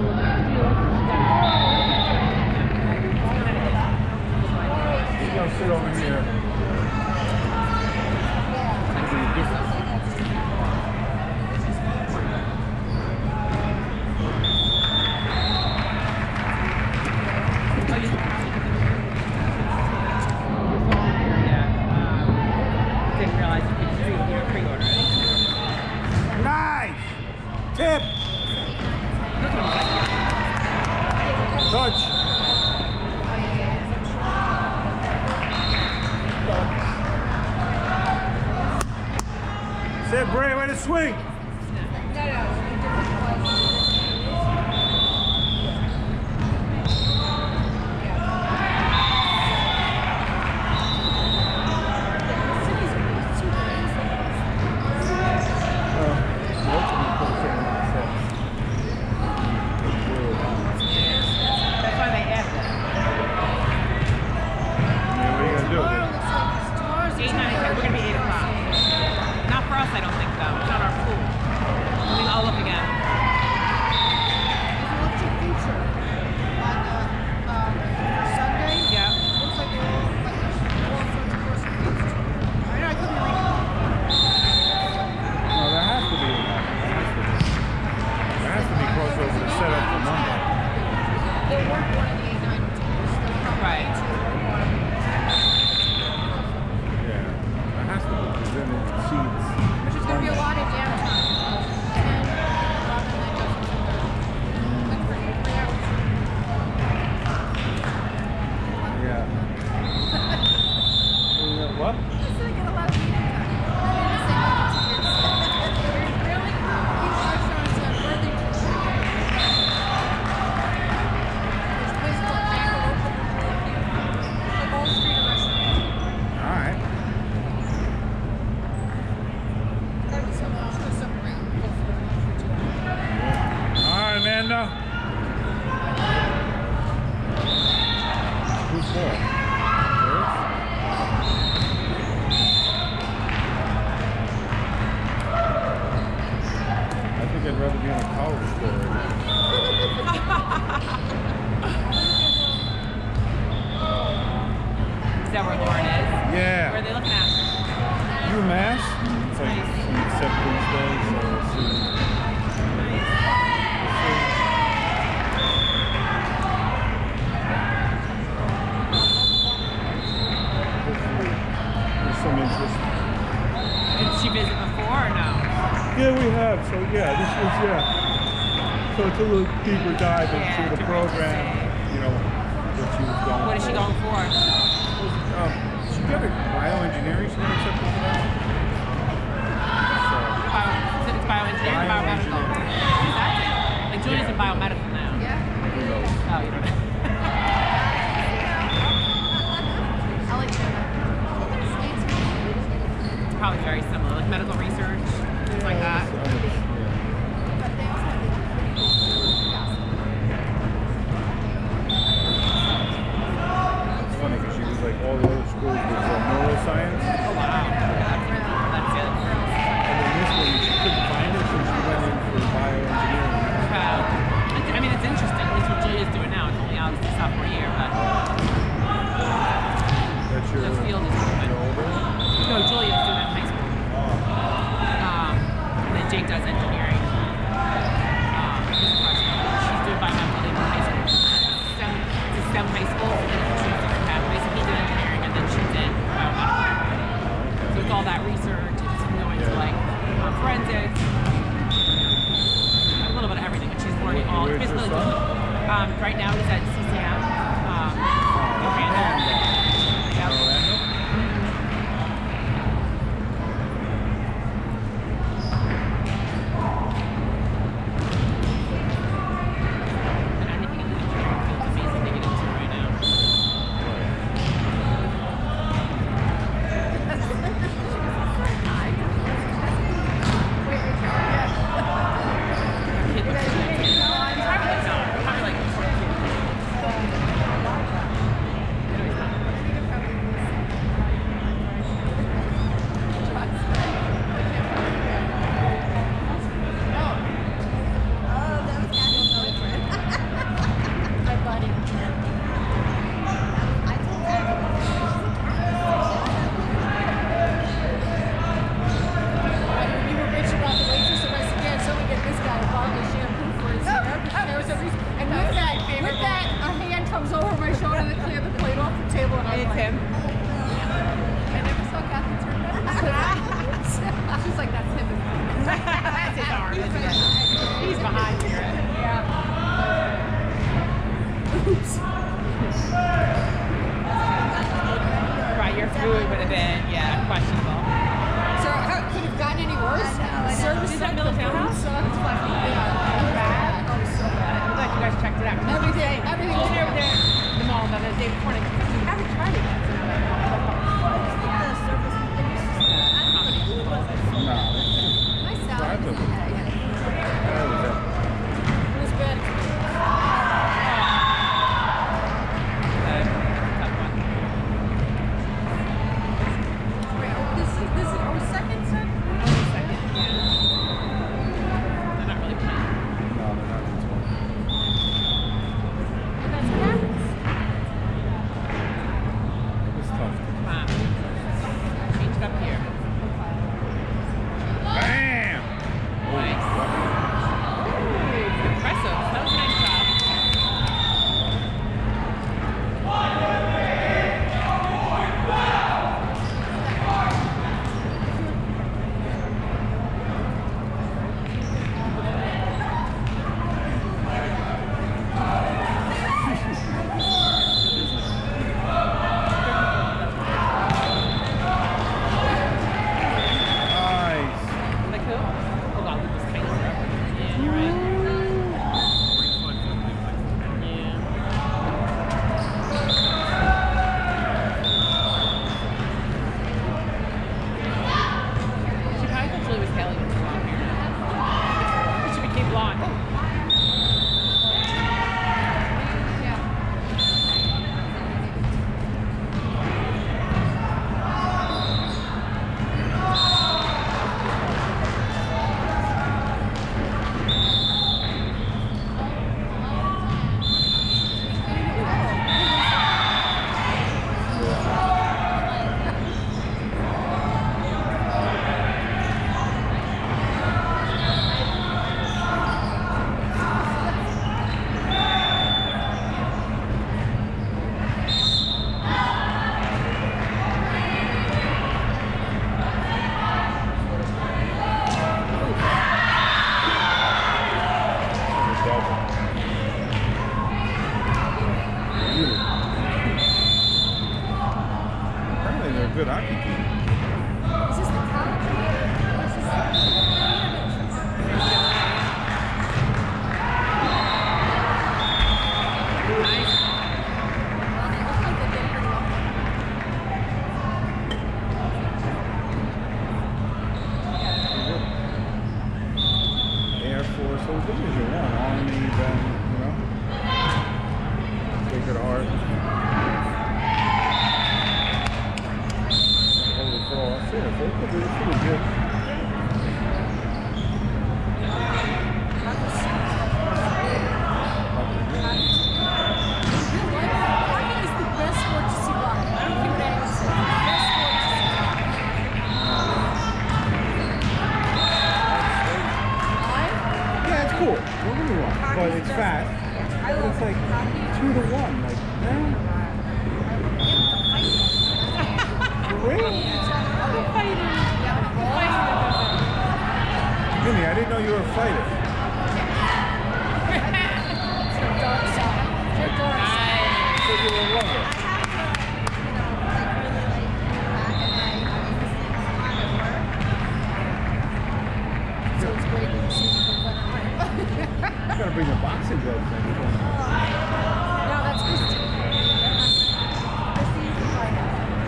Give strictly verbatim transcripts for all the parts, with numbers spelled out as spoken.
Sit over here. Nice! Tip! Touch! Sit, Bray, way to swing! I don't think so. It's not our pool. I mean, I'll look again. If you look to future on uh, um, Sunday, yeah. looks like they're all like all sorts of first weeks. I know I could be reading. No, there has to be. There has to be. There has to be crossover to set up for Monday. They weren't one of the eight nine teams. Right. Yeah, there has to be because then it exceeds. There's going to be a lot of downtime. ten, eleven, nine, dozen, like for three hours. Yeah. What? I said I get a lot of meeting time. I've been the same way for two years. Really? You are showing us a birthday to the There's a place called Jackalope. The Wall Street restaurant. All right. That'd be something. I'll show something around. All right, Amanda. Who's for? I think I'd rather be in a college store. Is that where Lauren is? Yeah. Where are they looking at? UMass. It's like an acceptance day, so we'll see. Hopefully, there's some interest. Did she visit before or no? Yeah, we have. So yeah, this was yeah. So it's a little deeper dive into Yeah, the to program. You know what she was going. What is she for. going for? Um, she got a bioengineering. She got accepted for that. So, Bio, it's bioengineering or biomedical? Bioengineering. Is that it? Like Julia's in biomedical now. Yeah. who knows? Oh, you don't know. I like that. Probably very similar, like medical research, things like that. So, yeah. But they also have the It's funny because she was like all the other schools was uh, neuroscience. Oh wow, that's good. And then this one, she couldn't find it, so she went in for bioengineering. Wow. I mean, it's interesting. At least what Julia's doing now. It's That's him. I never saw Kathy turn back. She's like, that's him. That's his arm. Isn't it? He's behind here. Yeah. Oops. Right, your food would have been, yeah, questionable. So how could have gotten any worse? I know, I know. Service Is that sucked, Miller the food Townhouse? sucked, fucking yeah. Bad. Oh, so bad. I'm glad you guys checked it out. Everything, everything was was over there in the mall the other day before, and I haven't tried it yet. So now I'm like, No. My salad was Surprising. yeah, yeah. That was it. It was good. Wait, oh, this is this is our second set? they're not really playing. No, they're not this one. And that's carrots. It was tough. Come on. Change it up here. Bam! Nice. Ooh, impressive. That was a nice job. Nice. Like who? Oh, God, Lucas Taylor. Yeah, you're right. Yeah. She probably thought Julie was Haley with long hair. But she became blonde. Yeah. Apparently they're a good hockey team. Is this the college? Or is this well, they look like they did pretty well. Air Force, so Division One, Army, then, you know, Sacred Heart, Holy Cross, yeah, so it could be pretty good. Real life, hockey is the best sport to see live. I don't care what anyone says. The best sport to see live. Yeah, it's cool, don't get me wrong, but it's fast, but it's like two to one, like, man, for real? Jimmy, I didn't know you were a fighter. It's your dark side. It's your dark side. I said you were a lover. So it's great when you see people win a fight. You gotta bring the boxing gloves in. No, that's Christine. Christine's the fighter.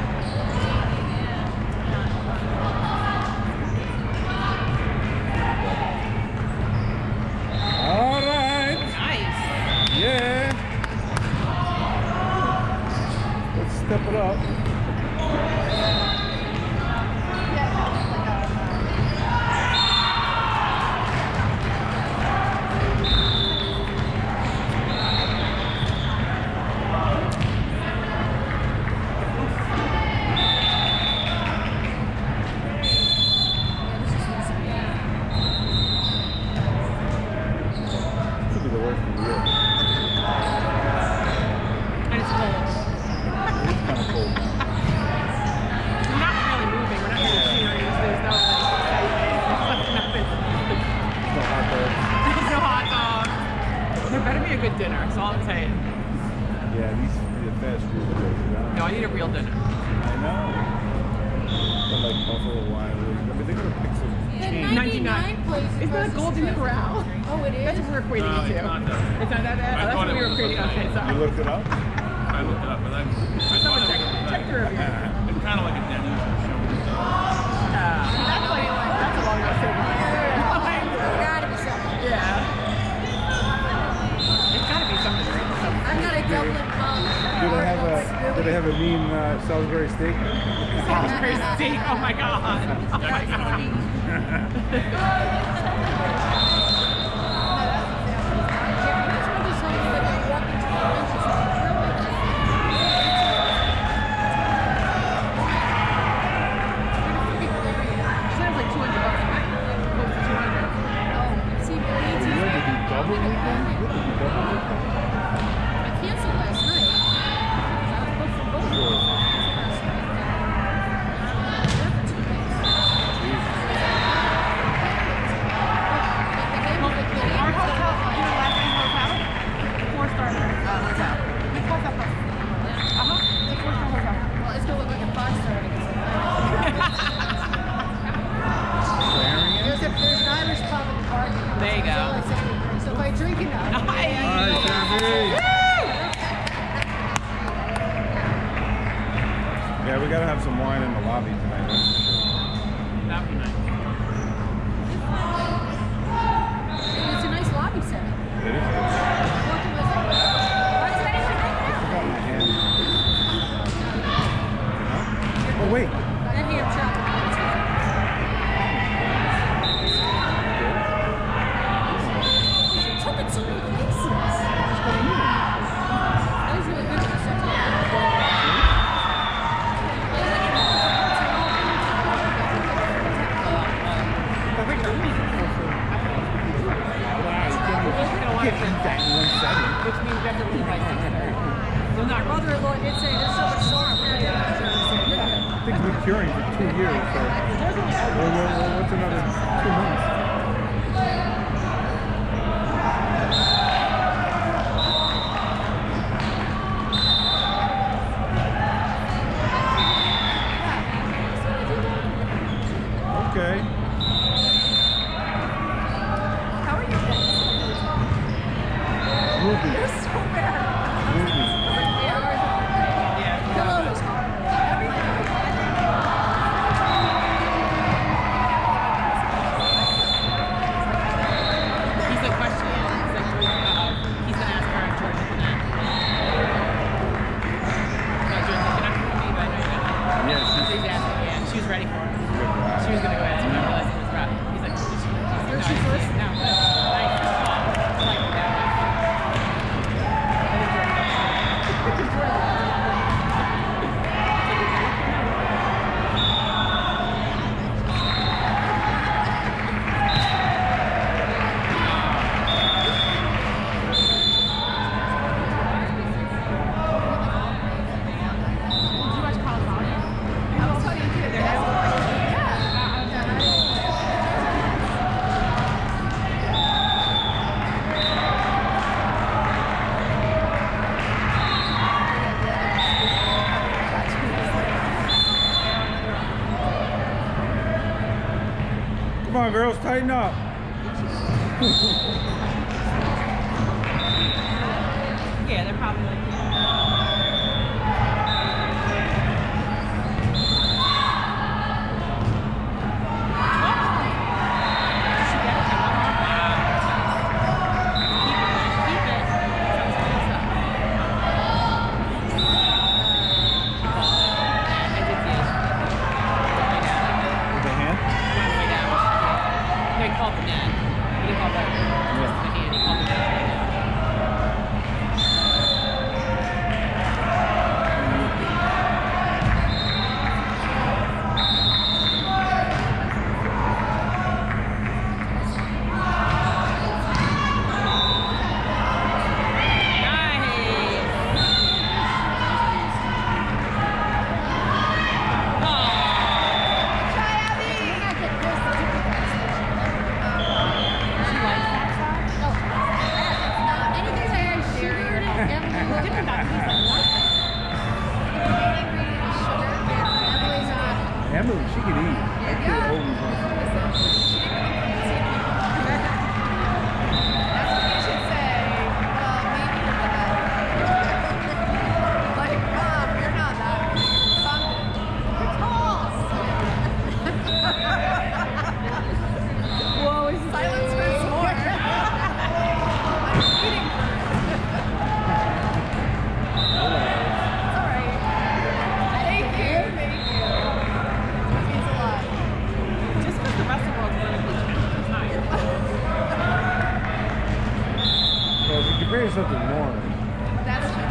All right. Nice. Yeah. Let's step it up. Could be the worst of the year. And it's cold. It's kind of cold now. a good dinner. That's all I'm saying. Yeah, these the fast food places. I don't No, I need a real dinner. I know. But like Buffalo Wild Wings. I mean, they're gonna pick some The chain. ninety-nine place Isn't that across the Golden street. Corral? Oh, it is? That's what we're equating No, it to. it's not that. It's not that bad? I Oh, that's thought what it we were was equating. okay. Okay, You sorry. looked it up? I looked it up, but I, I Someone thought check, it was check the review. It's kind of like a Denny's or something. Uh, that's like, that's a long way to say Gotta be something. Yeah. It's gotta be something, right? Something. I got a Dublin pub. Do they have a Do they have a mean uh, Salisbury steak? Salisbury steak, oh my god. That's funny. Sounds like two hundred bucks a night. Close to two hundred. See, You had to do double weekend? You had to do double weekend? I canceled last night. I was booked for both. Sure. Last night. I was there for two days. But the game was the Our hotel, you know, last name hotel? Four star uh, hotel. We called that hotel. Uh-huh. It's a four star hotel. Well, it's gonna look like a five star. There's, a, there's an Irish pub in the parking lot. There you So go. it's only seventy-three. So if I drink enough, Nice. Hi, Sandy. Yeah, we gotta have some wine in the lobby tonight, that's for sure. That'd be nice. it's a nice lobby setting. It is good. Walking with it. What's the name of I forgot my hand. Oh, wait. That ham chop. Took it so many places. That was really good for the second. I think they're Wow, you can't even- you can't eat that in one setting. Which means we have to leave by six thirty. Well, My not mother-in-law did say there's so much sauce. Things been curing for two years, so well, well, well, what's another two months? Okay. How are you guys? Ruby. You're so bad. Ruby. Yeah. Pillow was He's like questioning it. He's like, uh, he's gonna ask her if George is gonna. No, George is gonna ask me, but I know you're gonna. Yeah, So she's he's asking, yeah, and she was ready for it. good. She was gonna go answer, but I realized it was Rob. He's like, she's, she's, no, she he's- first? No, but nice. Oh, I like it that way. I think George knows. George knows. Did you watch Cosmopolitan? I was telling you too. They're Come on, girls, tighten up. Yeah, they're probably like. With the hand? They called the net. What do you call that? Dippin' Dots. He's like, what? Emily, she could eat. That kid always wants to eat. That's what you should say. Well, maybe you're that. Like, Mom, you're not that. Something. You're tall. Whoa, is Silence hurts more. I'm eating first. It's alright. Thank you. Thank you. That means a lot. just because the rest of the world's vertically challenged is not your fault. Well, if you compare yourself to Lauren, That's true.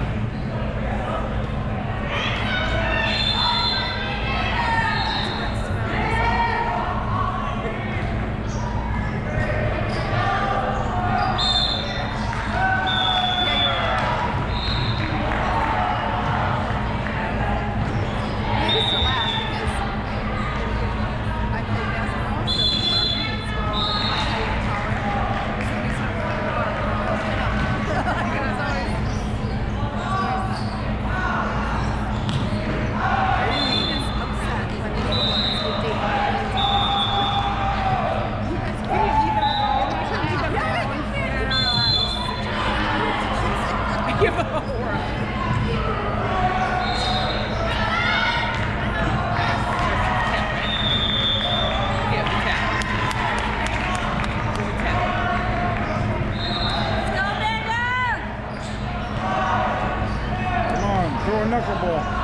We used to laugh because I played basketball, so our roommates were all like my height and taller. So we sort of put them on and all stood up. Like, it was always, it was always that. Irene is upset when the little ones would date my friends. It's pretty even though. You should leave them Yeah, alone. yeah, no, no, no. Give them a horror. Yeah, the tap. There's a tap. come on, throw a knuckleball.